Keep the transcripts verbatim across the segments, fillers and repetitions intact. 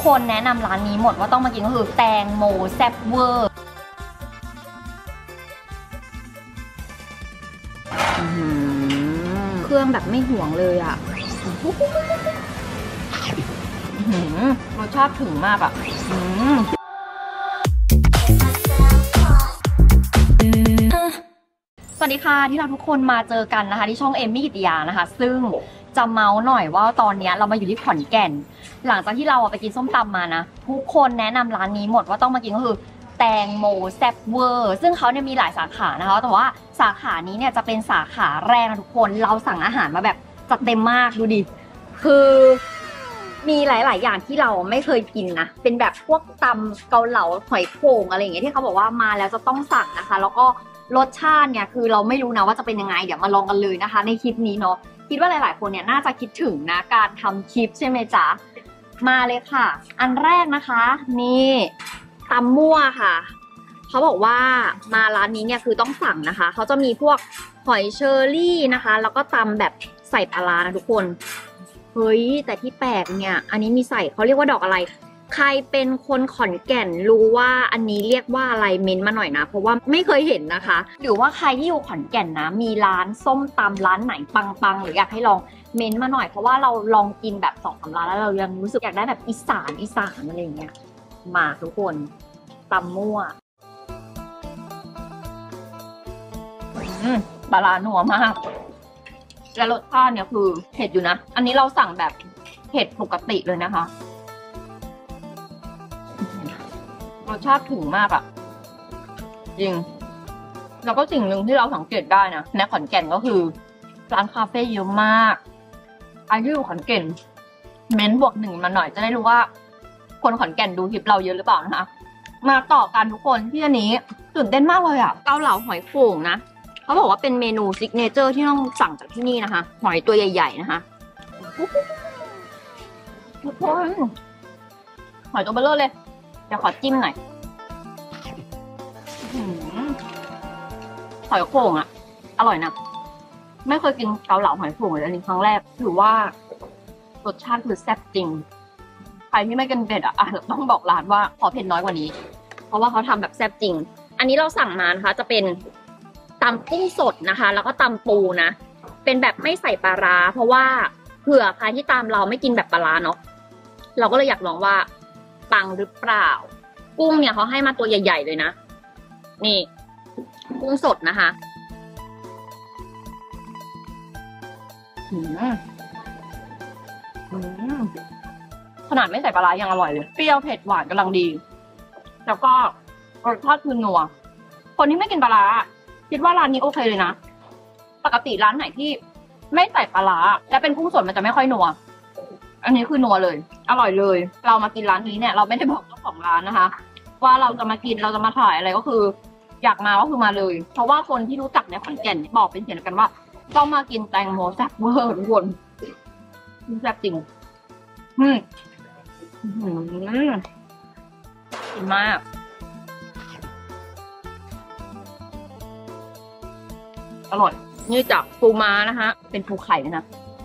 คนแนะนำร้านนี้หมดว่าต้องมากินก็คือแตงโมแซ่บเวอร์เครื่องแบบไม่ห่วงเลยอ่ะรสชาติถึงมากอ่ะสวัสดีค่ะที่เราทุกคนมาเจอกันนะคะที่ช่องเอมมี่กิติยานะคะซึ่งจะเมาส์หน่อยว่าตอนนี้เรามาอยู่ที่ขอนแก่นหลังจากที่เราไปกินส้มตำมานะทุกคนแนะนำร้านนี้หมดว่าต้องมากินก็คือแตงโมแซ่บเวอร์ซึ่งเขาเนี่ยมีหลายสาขานะคะแต่ว่าสาขานี้เนี่ยจะเป็นสาขาแรกนะทุกคนเราสั่งอาหารมาแบบจัดเต็มมากดูดิคือมีหลายๆอย่างที่เราไม่เคยกินนะเป็นแบบพวกตำเกาเหลาหอยโข่งอะไรอย่างเงี้ยที่เขาบอกว่ามาแล้วจะต้องสั่งนะคะแล้วก็รสชาติเนี่ยคือเราไม่รู้นะว่าจะเป็นยังไงเดี๋ยวมาลองกันเลยนะคะในคลิปนี้เนาะคิดว่าหลายๆคนเนี่ยน่าจะคิดถึงนะการทำคลิปใช่ไหมจ๊ะมาเลยค่ะอันแรกนะคะนี่ตำมั่วค่ะเขาบอกว่ามาร้านนี้เนี่ยคือต้องสั่งนะคะเขาจะมีพวกหอยเชอรี่นะคะแล้วก็ตำแบบใส่ปลาร้านะทุกคนเฮ้ยแต่ที่แปลกเนี่ยอันนี้มีใส่เขาเรียกว่าดอกอะไรใครเป็นคนขอนแก่นรู้ว่าอันนี้เรียกว่าอะไรเม้นมาหน่อยนะเพราะว่าไม่เคยเห็นนะคะหรือว่าใครที่อยู่ขอนแก่นนะมีร้านส้มตำร้านไหนปังๆหรืออยากให้ลองเม้นมาหน่อยเพราะว่าเราลองกินแบบสองสามร้านแล้วเรายังรู้สึกอยากได้แบบอีสานอีสานอะไรอย่างเงี้ยมาทุกคนตำมั่วปลาร้าหนัวมากและรสชาติเนี่ยคือเผ็ดอยู่นะอันนี้เราสั่งแบบเผ็ดปกติเลยนะคะรสชาติถึงมากอะจริงแล้วก็สิ่งหนึ่งที่เราสังเกตได้นะในขอนแก่นก็คือร้านคาเฟ่เยอะมากอายุขอนแก่นเม้นบวกหนึ่งมาหน่อยจะได้รู้ว่าคนขอนแก่นดูคลิปเราเยอะหรือเปล่านะคะมาต่อกันทุกคนที่อันนี้ตื่นเต้นมากเลยอะเกาเหลาหอยโข่งนะเขาบอกว่าเป็นเมนูซิกเนเจอร์ที่ต้องสั่งจากที่นี่นะคะหอยตัวใหญ่ๆนะคะทุกคนหอยตัวเบลเลอร์เลยเดี๋ยวขอจิ้มหน่อยหอยโข่งอ่ะอร่อยนะไม่เคยกินเกาเหลาหอยโข่งเลยอันนี้ครั้งแรกถือว่ารสชาติคือแซ่บจริงใครที่ไม่กินเผ็ดอ่ะต้องบอกร้านว่าขอเผ็ดน้อยกว่านี้เพราะว่าเขาทำแบบแซ่บจริงอันนี้เราสั่งมานะคะจะเป็นตำกุ้งสดนะคะแล้วก็ตำปูนะเป็นแบบไม่ใส่ปลาร้าเพราะว่าเผื่อใครที่ตามเราไม่กินแบบปลาร้าเนาะเราก็เลยอยากลองว่าปังหรือเปล่ากุ้งเนี่ยเขาให้มาตัวใหญ่ๆเลยนะนี่กุ้งสดนะคะอืมอืมขนาดไม่ใส่ปลาร้ายังอร่อยเลยเปรี้ยวเผ็ดหวานกำลังดีแล้วก็รสชาติคือนัวคนที่ไม่กินปลาร้าคิดว่าร้านนี้โอเคเลยนะปกติร้านไหนที่ไม่ใส่ปลาร้าและเป็นกุ้งสดมันจะไม่ค่อยนัวอันนี้คือนัวเลยอร่อยเลยเรามากินร้านนี้เนี่ยเราไม่ได้บอกเจ้าของร้านนะคะว่าเราจะมากินเราจะมาถ่ายอะไรก็คืออยากมาก็คือมาเลยเพราะว่าคนที่รู้จักในขอนแก่นบอกเป็นเสียงกันว่าต้องมากินแตงโมแซ่บเวอร์ทุกคนแซ่บจริงอืมอืมกินมากอร่อยนี่จากปูม้านะคะเป็นปูไข่เลยนะ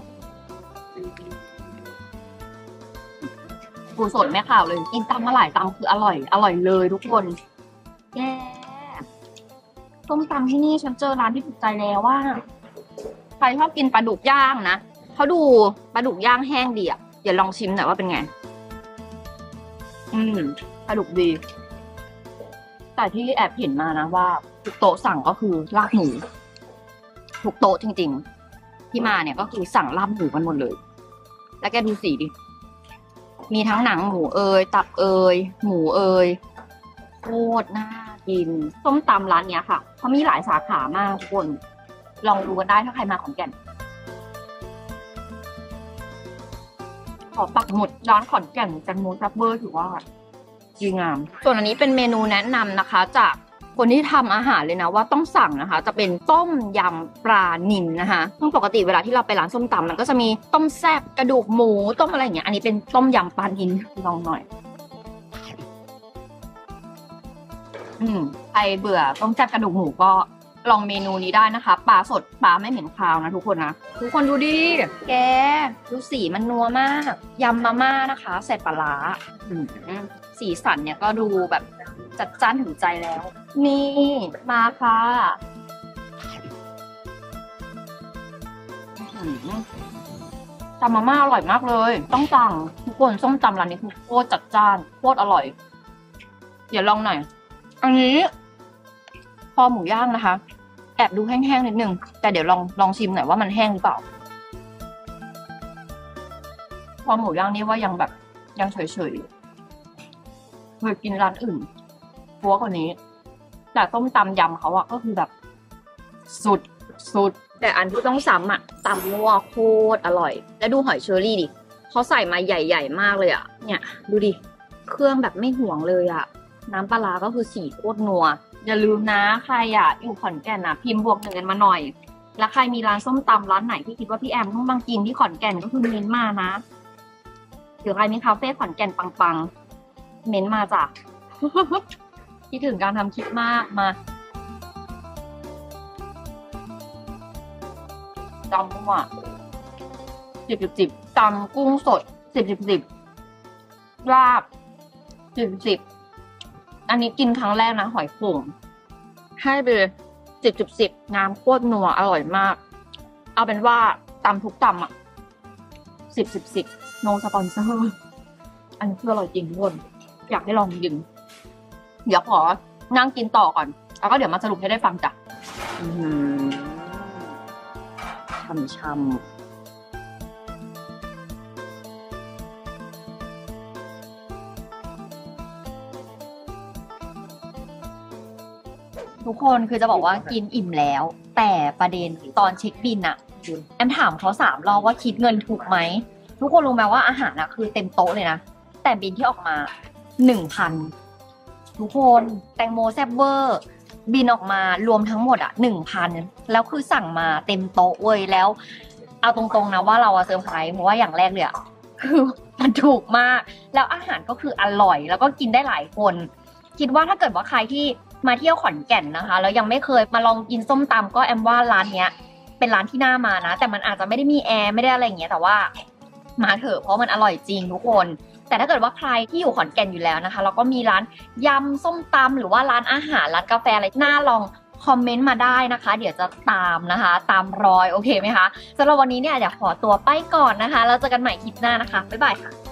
ปูสดแม่ข่าวเลยกินตำมาหลายตำคืออร่อยอร่อยเลยทุกคนแย่ส้มตำที่นี่ฉันเจอร้านที่ถูกใจแล้วว่าใครชอบกินปลาดุกย่างนะเขาดูปลาดุกย่างแห้งดีอ่ะเดี๋ยวลองชิมหน่อยว่าเป็นไงอืมปลาดุกดีแต่ที่แอบเห็นมานะว่าทุกโต๊ะสั่งก็คือลาบหมูทุกโต๊ะจริงๆที่มาเนี่ยก็คือสั่งลาบหมูกันหมดเลยแล้วแกดูสีดิมีทั้งหนังหมูเอยตับเอยหมูเอยโคตรน่ากินส้มตำร้านเนี้ยค่ะเขามีหลายสาขามากทุกคนลองดูกันได้ถ้าใครมาขอนแก่นขอปักหมุดร้านขอนแก่นแตงโมแซ่บเวอร์ถือว่าดีงามส่วนอันนี้เป็นเมนูแนะนำนะคะจากคนที่ทำอาหารเลยนะว่าต้องสั่งนะคะจะเป็นต้มยำปลานิลนะคะซึ่งปกติเวลาที่เราไปร้านส้มตำมันก็จะมีต้มแซ่บกระดูกหมูต้มอะไรอย่างเงี้ยอันนี้เป็นต้มยำปลานิลลองหน่อยอืมใครเบื่อต้มแซ่บกระดูกหมูก็ลองเมนูนี้ได้นะคะปลาสดปลาไม่เหม็นคาวนะทุกคนนะทุกคนดูดิแกดูสีมันนัวมากยำมาม่านะคะใส่ปลาร้าสีสันเนี่ยก็ดูแบบจัดจ้านถึงใจแล้ว นี่มาค่ะตำมาม่าอร่อยมากเลยต้องสั่งทุกคนส้มตำร้านนี้คือโคตรจัดจ้านโคตรอร่อยเดี๋ยวลองหน่อยอันนี้คอหมูย่างนะคะแอบดูแห้งๆนิดนึงแต่เดี๋ยวลองลองชิมหน่อยว่ามันแห้งหรือเปล่าคอหมูย่างนี่ว่ายังแบบยังเฉยๆเคยกินร้านอื่นฟัวกว่านี้แต่ต้มตำยำเขาอะก็คือแบบสุดสุดแต่อันที่ต้องซ้ำอะตำมั่วโคตรอร่อยแล้วดูหอยเชอรี่ดิเขาใส่มาใหญ่ๆมากเลยอะเนี่ยดูดิเครื่องแบบไม่ห่วงเลยอะน้ำปลาร้าก็คือสีโคตรนัวอย่าลืมนะใครอะอยู่ขอนแก่นอะพิมพ์บวกหนึ่งกันมาหน่อยแล้วใครมีร้านส้มตำร้านไหนที่คิดว่าพี่แอมต้องมากินที่ขอนแก่นก็คือเม้นมานะหรือใครมีคาเฟ่ขอนแก่นปังๆเม้นมาจ้ะ คิดถึงการทำคลิปมากมาตำมั่วสิบสิบสิบตำกุ้งสดสิบสิบสิบลาบสิบสิบอันนี้กินครั้งแรกนะหอยโข่งให้ไปเลยสิบสิบสิบน้ำโคตรนัวอร่อยมากเอาเป็นว่าตำทุกตำอ่ะสิบสิบสิบโนสปอนเซอร์อันนี้คืออร่อยจริงทุกคนอยากให้ลองกินเดี๋ยวขอนั่งกินต่อก่อนแล้วก็เดี๋ยวมาสรุปให้ได้ฟังจ้ะช่ำช่ำทุกคนคือจะบอกว่ากินอิ่มแล้ว แต่ประเด็นตอนเช็คบินอะแอมถามเขาสามรอบว่าคิดเงินถูกไหมทุกคนรู้ไหมว่าอาหารอะคือเต็มโต๊ะเลยนะแต่บินที่ออกมาหนึ่งพันทุกคนแตงโมแซ่บเวอร์บินออกมารวมทั้งหมดอ่ะหนึ่งพันแล้วคือสั่งมาเต็มโต๊ะเว้ยแล้วเอาตรงๆนะว่าเราอะเซอร์ไพรส์เพราะว่าอย่างแรกเลยอะคือมันถูกมากแล้วอาหารก็คืออร่อยแล้วก็กินได้หลายคนคิดว่าถ้าเกิดว่าใครที่มาเที่ยวขอนแก่นนะคะแล้วยังไม่เคยมาลองกินส้มตำก็แอมว่าร้านเนี้ยเป็นร้านที่น่ามานะแต่มันอาจจะไม่ได้มีแอร์ไม่ได้อะไรอย่างเงี้ยแต่ว่ามาเถอะเพราะมันอร่อยจริงทุกคนแต่ถ้าเกิดว่าใครที่อยู่ขอนแก่นอยู่แล้วนะคะแล้วก็มีร้านยำส้มตำหรือว่าร้านอาหารร้านกาแฟอะไรน่าลองคอมเมนต์มาได้นะคะเดี๋ยวจะตามนะคะตามรอยโอเคไหมคะสำหรับวันนี้เนี่ยเดี๋ยวขอตัวไปก่อนนะคะแล้วเจอกันใหม่คลิปหน้านะคะบ๊ายบายค่ะ